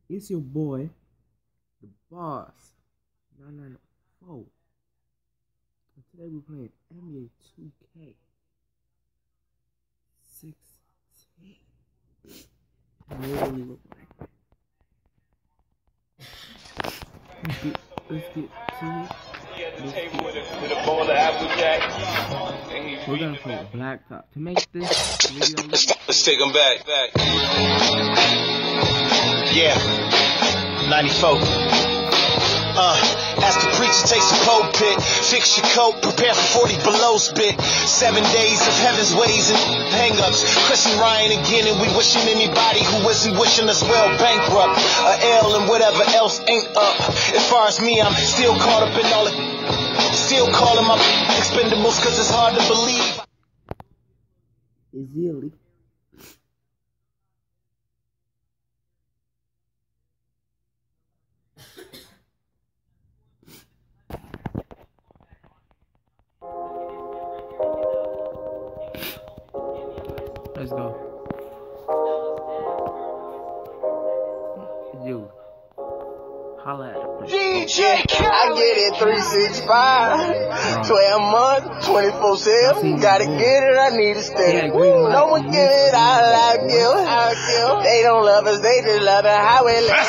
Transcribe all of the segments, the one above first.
It's your boy, the boss, 994. And today we're playing NBA 2K 16. Literally look like that. Let's get to it. We're gonna play Blacktop to make this video. Let's take them back. Yeah, 94. Ask the preacher, take some cold pick. Fix your coat, prepare for 40 below spit. 7 days of heaven's ways and hang-ups. Chris and Ryan again, and we wishing anybody who isn't wishing us well bankrupt. A L and whatever else ain't up. As far as me, I'm still caught up in all it. Still calling my expendables cause it's hard to believe. Easily. Let's go. You. Holla at the DJ, I get it 365, 12 months, 24/7. Gotta get it, I need to stay. No one get it, I give. They don't love us, they just love it. How we live.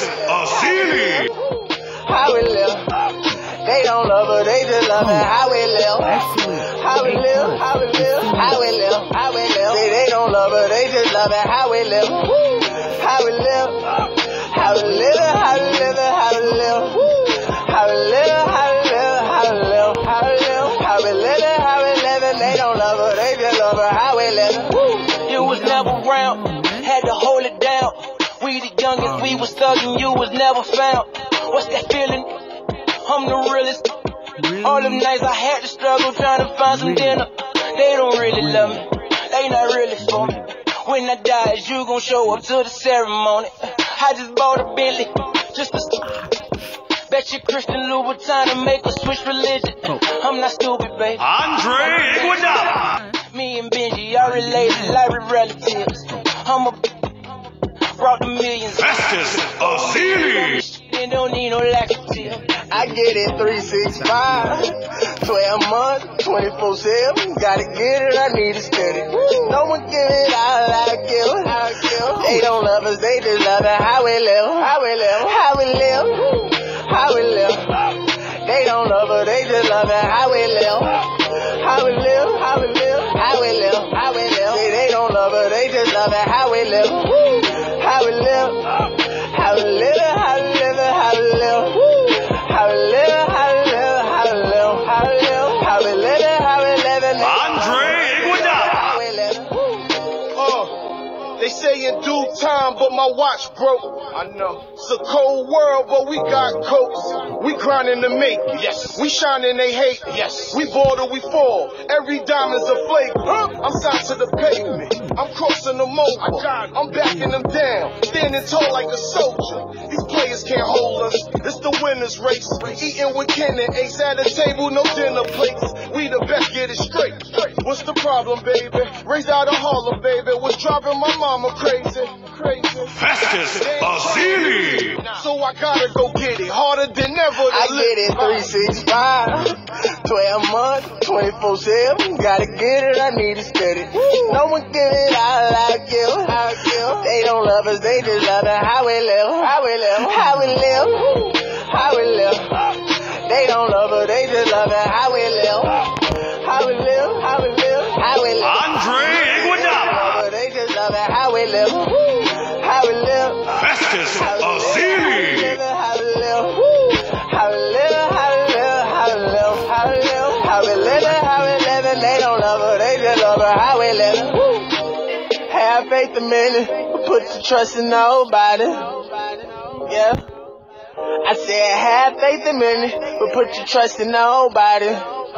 How we live. They don't love us, they just love it. How we live. How we live. How we live. How we live. How we live. They don't love us, they just love it. How we live. How we live. How we live. How we live. How we live. How we live. How we live. How we live. How we live. How we live. How we live. They don't love us, they just love it. How we live. You was never around, had to hold it down. We the youngest, we was thugging, you was never found. What's that feeling? I'm the realest. All them nights I had to struggle trying to find some dinner. They don't really love me, they not really for me. When I die, is you gon' show up to the ceremony? I just bought a Bentley, just to bet you Christian Louboutin to make us switch religion. I'm not stupid, baby. Andre Iguodala. Me and Benji are related like we're relatives. I'm a brought the millions. Festus Asili. They don't need no laxative. I get it 365, 12 months, 24/7. Gotta get it, I need to steady. No one give it, I give. They don't love us, they just love it. How we live. How we live. How we live. How we live. They don't love us, they just love it. How we live. How we live. How we live. How we live. How we live. They don't love us, they just love it. How we live. How we live. How we live. How we live. How we live. How we live. How we live. How we live. How we live. How we live. How we live. Andre Iguodala. How we live. They say in due time, but my watch broke. I know. It's a cold world, but we got coats. We grinding to make it. Yes. We shining, they hate. Yes. We board or we fall. Every diamond's a flake. I'm signed to the pavement. I'm crossing the mobile. I'm backing them down. Standing tall like a soldier. These players can't hold us. It's the winner's race. Eating with Ken and Ace at the table, no dinner plates. We the best, get it straight. What's the problem, baby? Raised out of Harlem, baby. What's driving my mama crazy? Festus Asili. So I gotta go get it. Harder than ever to I get it 365, 12 months, 24/7. Gotta get it, I need to steady. No one give it, I give. They don't love us, they just love it. How we live. How we live. How we live. How we live. They don't love us, they just love it. How we live. How we live. How we live. How we live. Andre Iguodala. They just love it. How we live. How we live. Festus Asili. How we live. How we live. How we live. How we live. How we live. How we live. How we live. They don't love her, they just love her. How we live. Have faith a minute, but put your trust in nobody. Yeah. I said have faith a minute, but put your trust in nobody.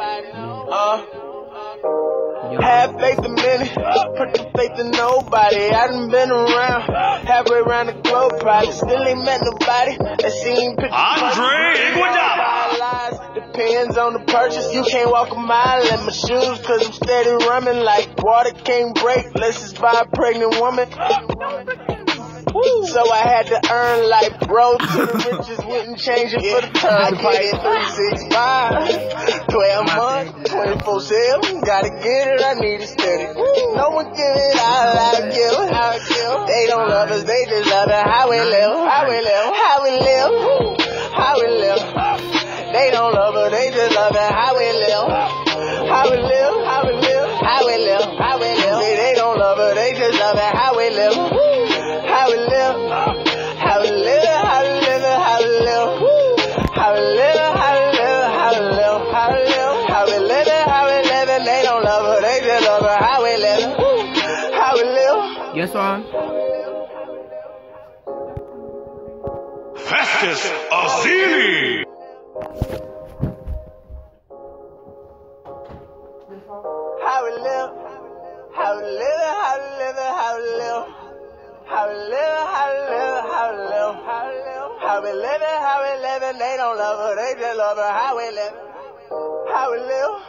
Have faith a minute, put your faith in nobody. I done been around, halfway around the globe, probably still ain't met nobody that seen pictures. Andre Iguodala. Depends on the purchase, you can't walk a mile in my shoes, cause I'm steady running like water can't break, unless it's by a pregnant woman. So so I had to earn like road to the riches, wouldn't change it for the turnpike. 365, 12 months, 24/7, gotta get it, I need it steady. No one give it out like you. They don't love us, they just love it. How we live, how we live, how we live, how we live. They don't love us, they just love it. How we live, how we live, how we live, how we live, how we live. They don't love us, they just love it. How we live, how we live, how we live, how we live, how we live, how we live, how we live, how we live, how we live, how we live, how we live. They don't love us, they just love it. How we live, how we live. Yes, Ron. Festus Azili. How we live, how we live, how we live, how we live, how we live, how we live, how we live, how we live, how we live, how we live. They don't love her, they just love her. How we live, how we live.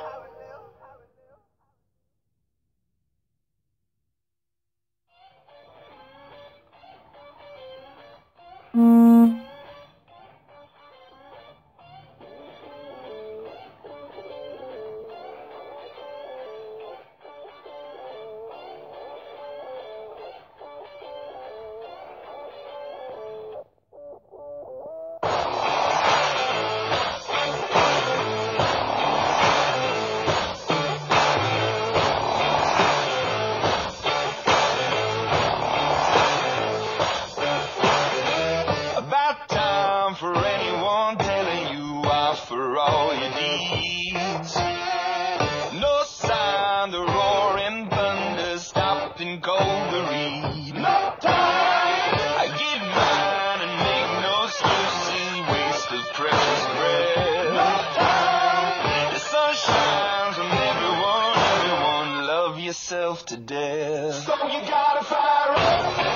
For anyone telling you off for all your deeds. No sign the roaring thunder stopped in cold to read. No time. I get mine and make no excuses, waste of precious breath. No time. The sun shines on everyone, love yourself to death. So you gotta fire up.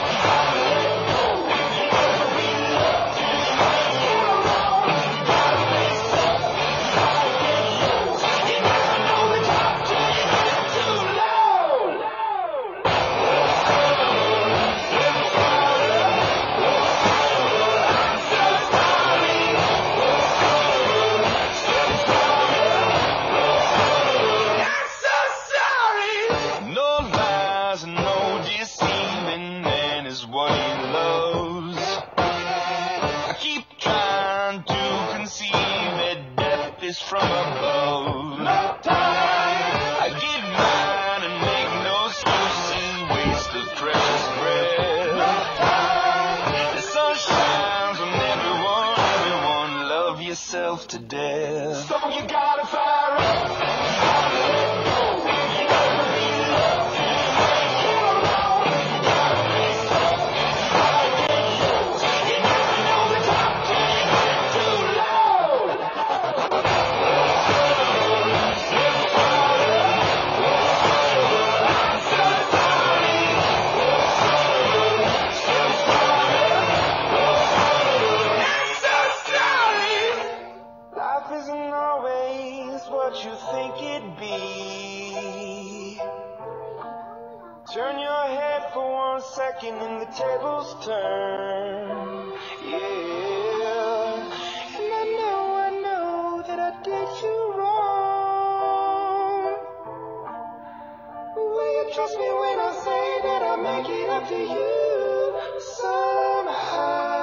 From above. No time. I get mine and make no excuses, waste of precious breath. No time. The sun shines on everyone, love yourself to death. So you gotta fire up. You think it'd be. Turn your head for 1 second and the tables turn. Yeah. And I know that I did you wrong. Will you trust me when I say that I make it up to you somehow?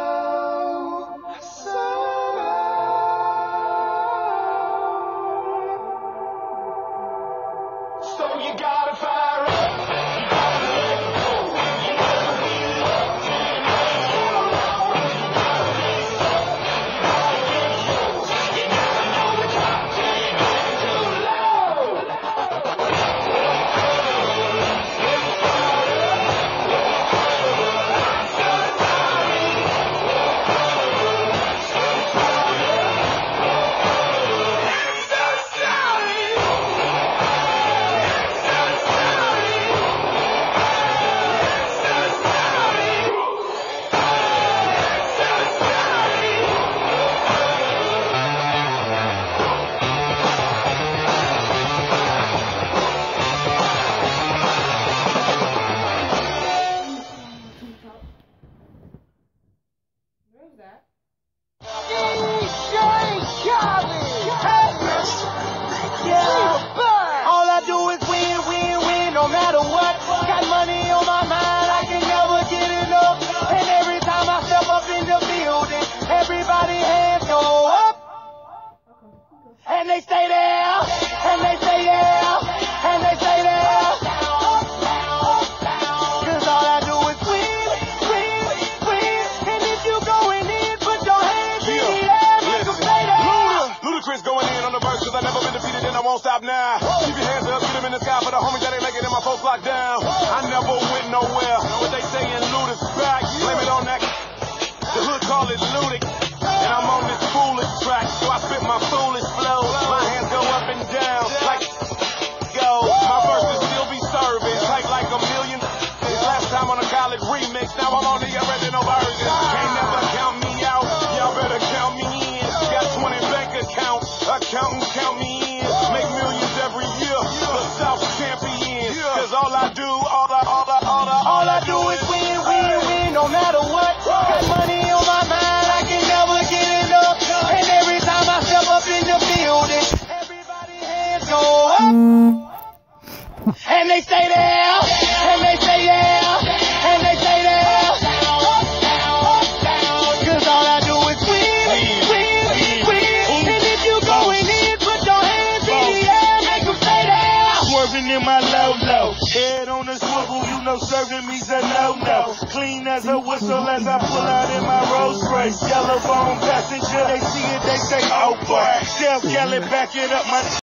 So you gotta fire up. And they stay there, and they stay there, and they stay there. Cause all I do is win, win, win. And if you going in, put your hands in the air, make them stay there. Ludacris going in on the verse, cause I never been defeated and I won't stop now. Keep your hands up, get them in the sky for the homies that ain't making it, my folks locked down. I never went nowhere, what they saying, Luda's back. Blame it on that, the hood call it Ludic. And I'm on this foolish track, so I spit my foolish flow. My hands go up and down, like go. My verses still be serving, tight like a million. Last time on a college remix, now I'm on the original version. Can't never count me out, y'all better count me in. Got 20 bank accounts, accountants count me in. Make millions every year, the South champion. Cause all I do, all I do is win, win, win, no matter what. Got money on my mind, I can never get enough. And every time I step up in the building, everybody hands go up. And they stay there, and they stay there, and they stay there. Cause all I do is win, win, win. And if you going in, put your hands in the air, make them stay there. Swerving in my low-low, head on the swivel, you know serving me's a no-no. Clean as a whistle as I pull out in my Rolls Royce. Yellow bone passenger, they see it, they say, oh boy. Chef Kelly, back it up, my